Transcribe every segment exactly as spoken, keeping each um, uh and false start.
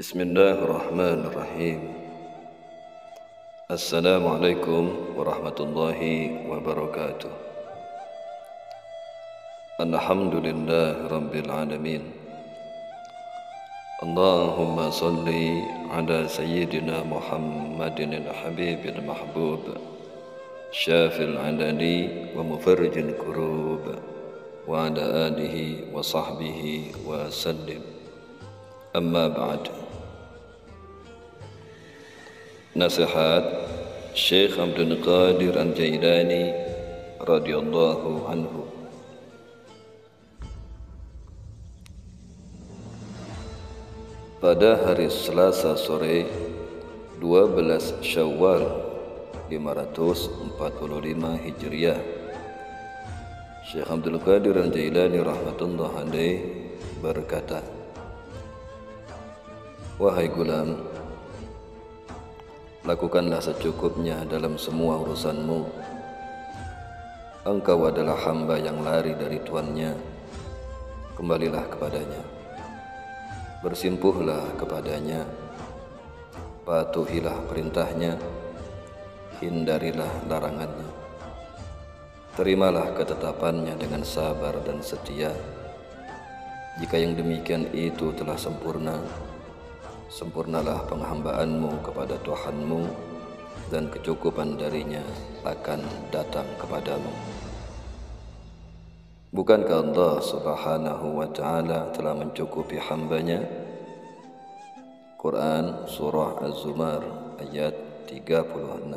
Bismillahirrahmanirrahim. Assalamualaikum warahmatullahi wabarakatuh. Alhamdulillah rabbil alamin. Allahumma salli ala sayyidina Muhammadin al-habibil mahbub, syafil alani wa mufarrijil kurub, wa ala alihi wa sahbihi wa sallim. Amma ba'd. Nasihat Syekh Abdul Qadir Al-Jailani radhiyallahu anhu. Pada hari Selasa sore dua belas Syawal lima ratus empat puluh lima Hijriah, Syekh Abdul Qadir Al-Jailani rahmatullah alaih berkata, "Wahai gulam, lakukanlah secukupnya dalam semua urusanmu. Engkau adalah hamba yang lari dari tuannya. Kembalilah kepadanya. Bersimpuhlah kepadanya. Patuhilah perintahnya. Hindarilah larangannya. Terimalah ketetapannya dengan sabar dan setia. Jika yang demikian itu telah sempurna, sempurnalah penghambaanmu kepada Tuhanmu, dan kecukupan darinya akan datang kepadamu." Bukankah Allah subhanahu wa ta'ala telah mencukupi hambanya? Quran Surah Az-Zumar ayat tiga puluh enam.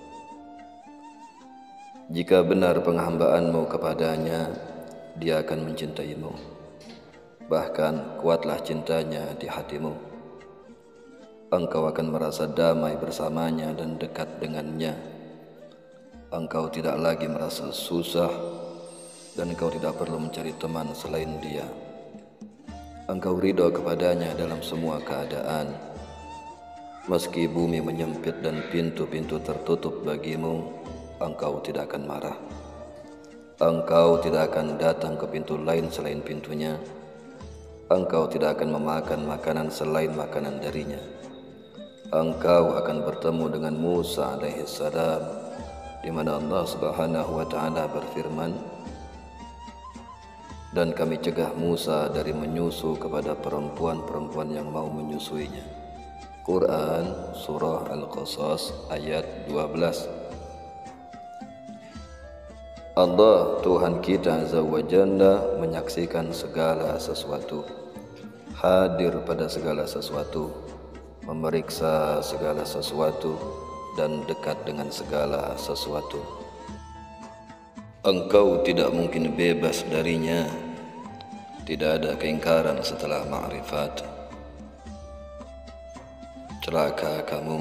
Jika benar penghambaanmu kepadanya, dia akan mencintaimu. Bahkan kuatlah cintanya di hatimu. Engkau akan merasa damai bersamanya dan dekat dengannya. Engkau tidak lagi merasa susah, dan engkau tidak perlu mencari teman selain dia. Engkau ridho kepadanya dalam semua keadaan. Meski bumi menyempit dan pintu-pintu tertutup bagimu, engkau tidak akan marah. Engkau tidak akan datang ke pintu lain selain pintunya. Engkau tidak akan memakan makanan selain makanan darinya. Engkau akan bertemu dengan Musa alaihissalam, di mana Allah subhanahu wa ta'ala berfirman, "Dan kami cegah Musa dari menyusu kepada perempuan-perempuan yang mau menyusuinya." Quran Surah Al-Qasas ayat dua belas. Allah Tuhan kita Azza wa Jalla menyaksikan segala sesuatu, hadir pada segala sesuatu, memeriksa segala sesuatu, dan dekat dengan segala sesuatu. Engkau tidak mungkin bebas darinya. Tidak ada keingkaran setelah ma'rifat. Celaka kamu.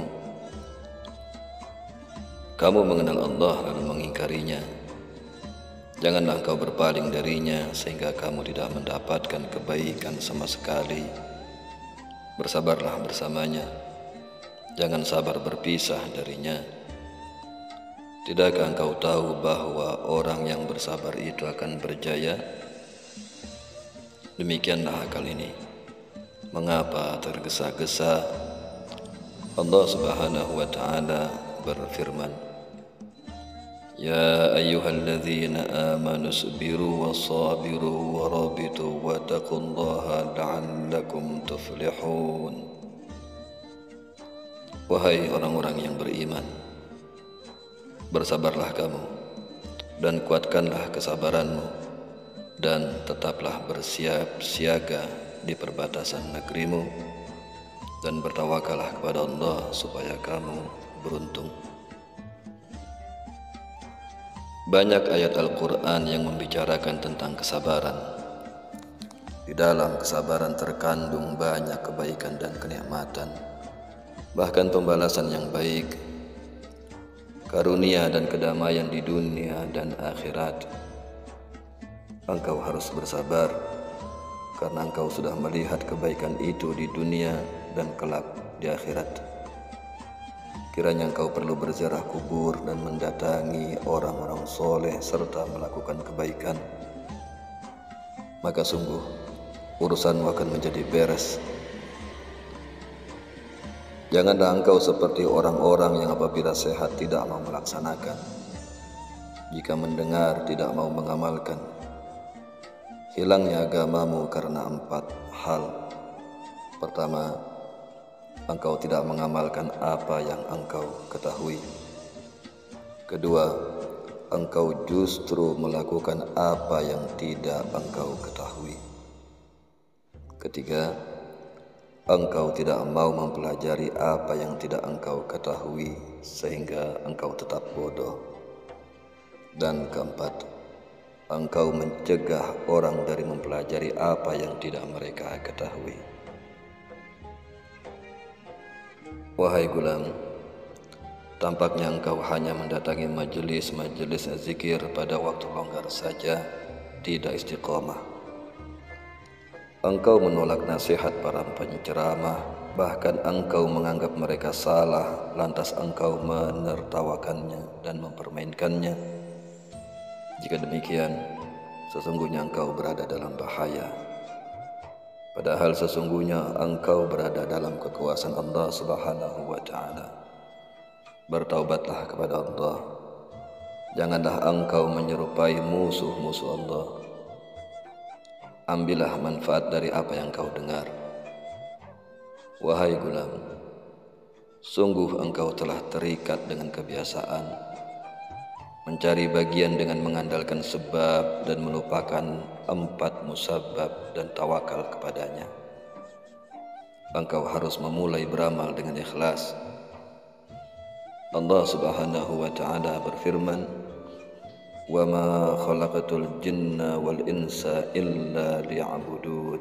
Kamu mengenal Allah lalu mengingkarinya. Janganlah engkau berpaling darinya sehingga kamu tidak mendapatkan kebaikan sama sekali. Bersabarlah bersamanya. Jangan sabar berpisah darinya. Tidakkah engkau tahu bahwa orang yang bersabar itu akan berjaya? Demikianlah akal ini. Mengapa tergesa-gesa? Allah subhanahu wa ta'ala berfirman, "Ya ayyuhalladzina amanu sabiru wasabiru warabitu wattaqullaha la'allakum tuflihun." Wahai orang-orang yang beriman, bersabarlah kamu dan kuatkanlah kesabaranmu, dan tetaplah bersiap siaga di perbatasan negerimu, dan bertawakallah kepada Allah supaya kamu beruntung. Banyak ayat Al-Quran yang membicarakan tentang kesabaran. Di dalam kesabaran terkandung banyak kebaikan dan kenikmatan, bahkan pembalasan yang baik, karunia dan kedamaian di dunia dan akhirat. Engkau harus bersabar, karena engkau sudah melihat kebaikan itu di dunia dan kelak di akhirat. Kiranya engkau perlu berziarah kubur dan mendatangi orang-orang soleh serta melakukan kebaikan, maka sungguh urusanmu akan menjadi beres. Janganlah engkau seperti orang-orang yang apabila sehat tidak mau melaksanakan, jika mendengar tidak mau mengamalkan. Hilangnya agamamu karena empat hal. Pertama, engkau tidak mengamalkan apa yang engkau ketahui. Kedua, engkau justru melakukan apa yang tidak engkau ketahui. Ketiga, engkau tidak mau mempelajari apa yang tidak engkau ketahui sehingga engkau tetap bodoh. Dan keempat, engkau mencegah orang dari mempelajari apa yang tidak mereka ketahui. Wahai gulam, tampaknya engkau hanya mendatangi majelis-majelis zikir pada waktu longgar saja, tidak istiqomah. Engkau menolak nasihat para penceramah, bahkan engkau menganggap mereka salah, lantas engkau menertawakannya dan mempermainkannya. Jika demikian, sesungguhnya engkau berada dalam bahaya. Padahal sesungguhnya engkau berada dalam kekuasaan Allah Subhanahu wa Ta'ala. Bertaubatlah kepada Allah. Janganlah engkau menyerupai musuh-musuh Allah. Ambillah manfaat dari apa yang kau dengar. Wahai gulam, sungguh engkau telah terikat dengan kebiasaan, mencari bagian dengan mengandalkan sebab dan melupakan empat musabab dan tawakal kepadanya. Engkau harus memulai beramal dengan ikhlas. Allah Subhanahu wa Ta'ala berfirman, وَمَا خَلَقَتُ الْجِنَّ وَالْإِنسَ إِلَّا لِيَعْبُدُونَ.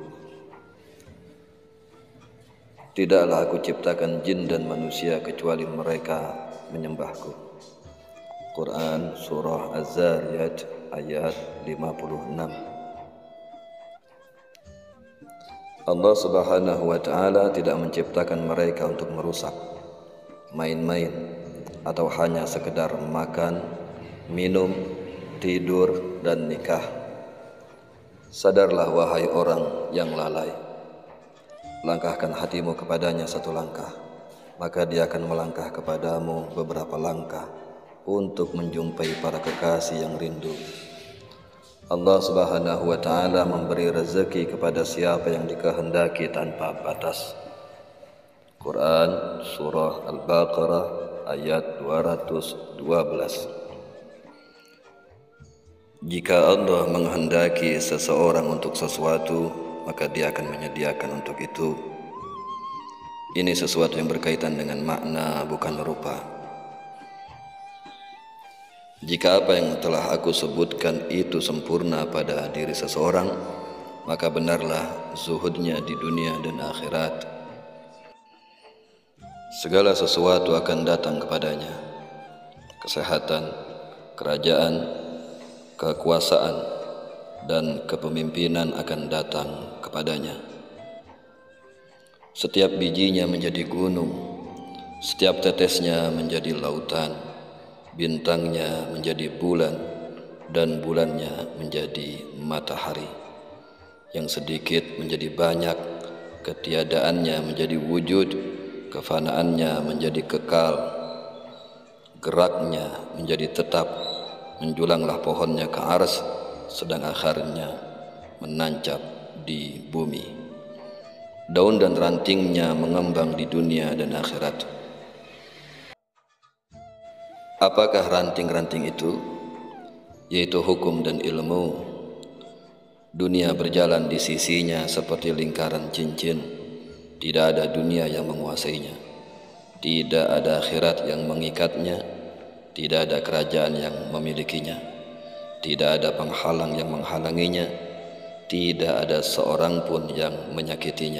Tidaklah aku ciptakan jin dan manusia kecuali mereka menyembahku. Quran Surah Az-Zariyat ayat lima puluh enam. Allah Subhanahu wa Ta'ala tidak menciptakan mereka untuk merusak, main-main, atau hanya sekedar makan, minum, tidur, dan nikah. Sadarlah wahai orang yang lalai. Langkahkan hatimu kepadanya satu langkah, maka dia akan melangkah kepadamu beberapa langkah untuk menjumpai para kekasih yang rindu. Allah Subhanahu wa Ta'ala memberi rezeki kepada siapa yang dikehendaki tanpa batas. Quran Surah Al-Baqarah ayat dua ratus dua belas. Jika Allah menghendaki seseorang untuk sesuatu, maka dia akan menyediakan untuk itu. Ini sesuatu yang berkaitan dengan makna, bukan rupa. Jika apa yang telah aku sebutkan itu sempurna pada diri seseorang, maka benarlah zuhudnya di dunia dan akhirat. Segala sesuatu akan datang kepadanya. Kesehatan, kerajaan, kekuasaan, dan kepemimpinan akan datang kepadanya. Setiap bijinya menjadi gunung, setiap tetesnya menjadi lautan, bintangnya menjadi bulan, dan bulannya menjadi matahari. Yang sedikit menjadi banyak, ketiadaannya menjadi wujud, kefanaannya menjadi kekal, geraknya menjadi tetap. Menjulanglah pohonnya ke ars, sedang akarnya menancap di bumi. Daun dan rantingnya mengembang di dunia dan akhirat. Apakah ranting-ranting itu? Yaitu hukum dan ilmu. Dunia berjalan di sisinya seperti lingkaran cincin. Tidak ada dunia yang menguasainya. Tidak ada akhirat yang mengikatnya. Tidak ada kerajaan yang memilikinya. Tidak ada penghalang yang menghalanginya. Tidak ada seorang pun yang menyakitinya.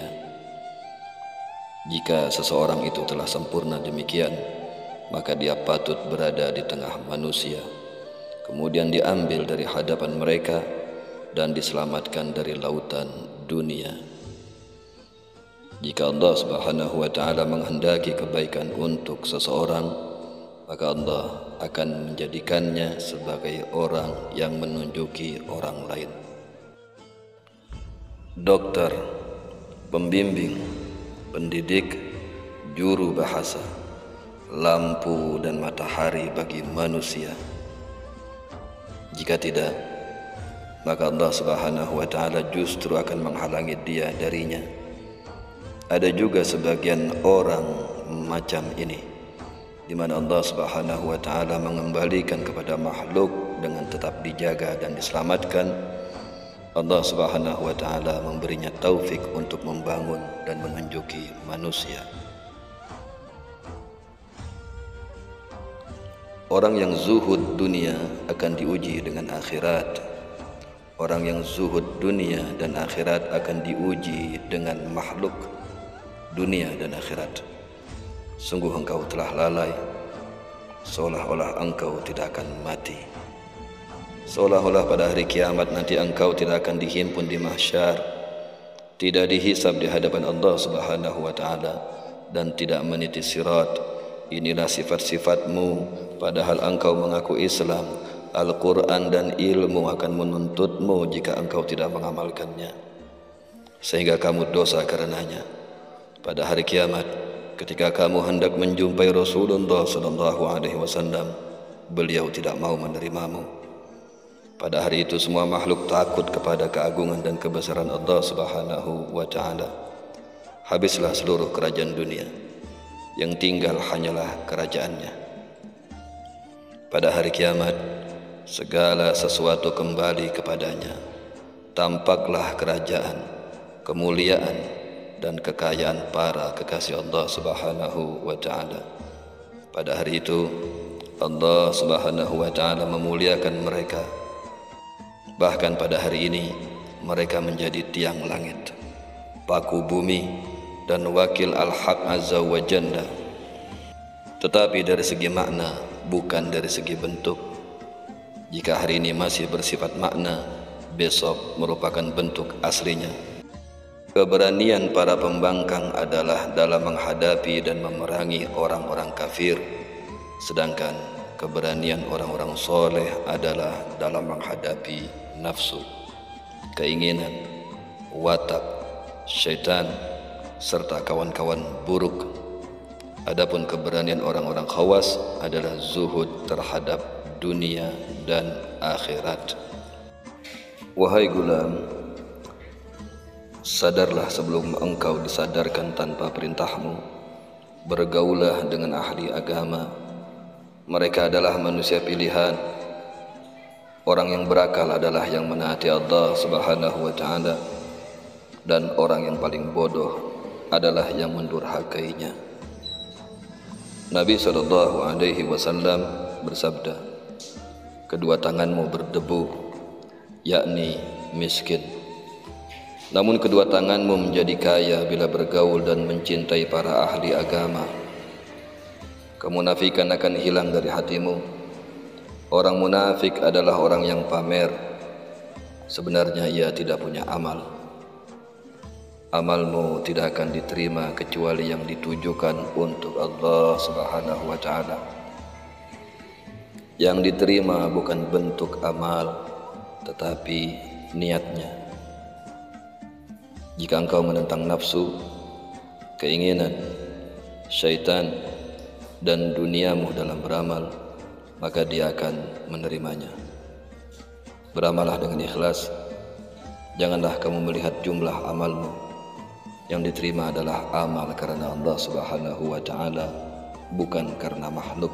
Jika seseorang itu telah sempurna demikian, maka dia patut berada di tengah manusia, kemudian diambil dari hadapan mereka dan diselamatkan dari lautan dunia. Jika Allah Subhanahu wa Ta'ala menghendaki kebaikan untuk seseorang, maka Allah akan menjadikannya sebagai orang yang menunjuki orang lain. Dokter, pembimbing, pendidik, juru bahasa, lampu dan matahari bagi manusia. Jika tidak, maka Allah Subhanahu wa Ta'ala justru akan menghalangi dia darinya. Ada juga sebagian orang macam ini, di mana Allah Subhanahu wa Ta'ala mengembalikan kepada makhluk dengan tetap dijaga dan diselamatkan. Allah Subhanahu wa Ta'ala memberinya taufik untuk membangun dan menunjuki manusia. Orang yang zuhud dunia akan diuji dengan akhirat. Orang yang zuhud dunia dan akhirat akan diuji dengan makhluk dunia dan akhirat. Sungguh engkau telah lalai, seolah-olah engkau tidak akan mati. Seolah-olah pada hari kiamat nanti engkau tidak akan dihimpun di mahsyar, tidak dihisab di hadapan Allah Subhanahu wa Ta'ala, dan tidak meniti sirat. Inilah sifat-sifatmu, padahal engkau mengaku Islam. Al-Quran dan ilmu akan menuntutmu jika engkau tidak mengamalkannya, sehingga kamu dosa karenanya. Pada hari kiamat, ketika kamu hendak menjumpai Rasulullah sallallahu alaihi wasallam, beliau tidak mau menerimamu. Pada hari itu semua makhluk takut kepada keagungan dan kebesaran Allah Subhanahu wa Ta'ala. Habislah seluruh kerajaan dunia, yang tinggal hanyalah kerajaannya. Pada hari kiamat, segala sesuatu kembali kepadanya. Tampaklah kerajaan, kemuliaan dan kekayaan para kekasih Allah Subhanahu wa Ta'ala. Pada hari itu Allah Subhanahu wa Ta'ala memuliakan mereka. Bahkan pada hari ini mereka menjadi tiang langit, paku bumi, dan wakil Al-Haq Azza wa Jalla. Tetapi dari segi makna, bukan dari segi bentuk. Jika hari ini masih bersifat makna, besok merupakan bentuk aslinya. Keberanian para pembangkang adalah dalam menghadapi dan memerangi orang-orang kafir, sedangkan keberanian orang-orang soleh adalah dalam menghadapi nafsu, keinginan, watak, syaitan, serta kawan-kawan buruk. Adapun keberanian orang-orang khawas adalah zuhud terhadap dunia dan akhirat. Wahai gulam, sadarlah sebelum engkau disadarkan tanpa perintahmu. Bergaulah dengan ahli agama. Mereka adalah manusia pilihan. Orang yang berakal adalah yang menaati Allah Subhanahu wa Ta'ala, dan orang yang paling bodoh adalah yang mendurhakainya. Nabi sallallahu alaihi wasallam bersabda, kedua tanganmu berdebu, yakni miskin. Namun kedua tanganmu menjadi kaya bila bergaul dan mencintai para ahli agama. Kemunafikan akan hilang dari hatimu. Orang munafik adalah orang yang pamer. Sebenarnya ia tidak punya amal. Amalmu tidak akan diterima kecuali yang ditujukan untuk Allah Subhanahu wa Ta'ala. Yang diterima bukan bentuk amal, tetapi niatnya. Jika engkau menentang nafsu, keinginan, syaitan, dan duniamu dalam beramal, maka dia akan menerimanya. Beramallah dengan ikhlas. Janganlah kamu melihat jumlah amalmu. Yang diterima adalah amal karena Allah Subhanahu wa Ta'ala, bukan karena makhluk.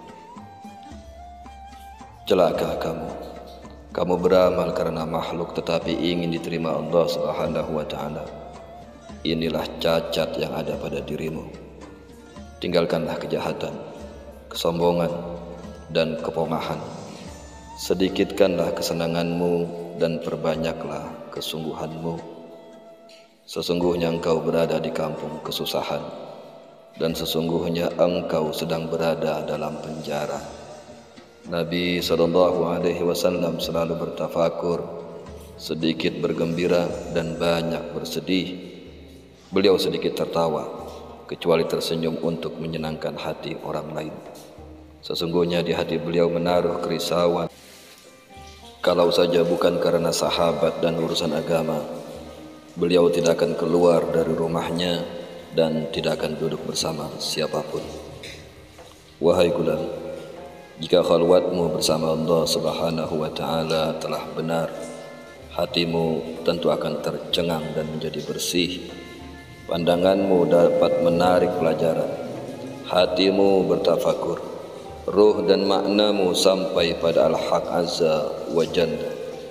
Celaka kamu. Kamu beramal karena makhluk tetapi ingin diterima Allah Subhanahu wa Ta'ala. Inilah cacat yang ada pada dirimu. Tinggalkanlah kejahatan, kesombongan, dan kepomahan. Sedikitkanlah kesenanganmu dan perbanyaklah kesungguhanmu. Sesungguhnya engkau berada di kampung kesusahan, dan sesungguhnya engkau sedang berada dalam penjara. Nabi sallallahu alaihi wasallam selalu bertafakur, sedikit bergembira dan banyak bersedih. Beliau sedikit tertawa, kecuali tersenyum untuk menyenangkan hati orang lain. Sesungguhnya di hati beliau menaruh kerisauan. Kalau saja bukan karena sahabat dan urusan agama, beliau tidak akan keluar dari rumahnya dan tidak akan duduk bersama siapapun. Wahai gulam, jika khalwatmu bersama Allah Subhanahu wa Ta'ala telah benar, hatimu tentu akan tercengang dan menjadi bersih. Pandanganmu dapat menarik pelajaran, hatimu bertafakur, ruh dan maknamu sampai pada Al-Haq Azza wa Jalla.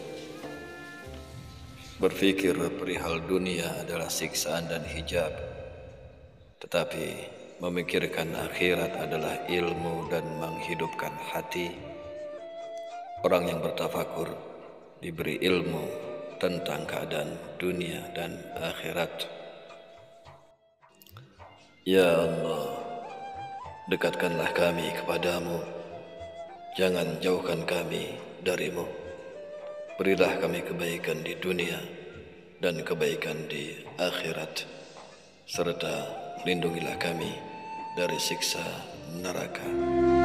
Berfikir perihal dunia adalah siksaan dan hijab, tetapi memikirkan akhirat adalah ilmu dan menghidupkan hati. Orang yang bertafakur diberi ilmu tentang keadaan dunia dan akhirat. Ya Allah, dekatkanlah kami kepadamu, jangan jauhkan kami darimu. Berilah kami kebaikan di dunia dan kebaikan di akhirat, serta lindungilah kami dari siksa neraka.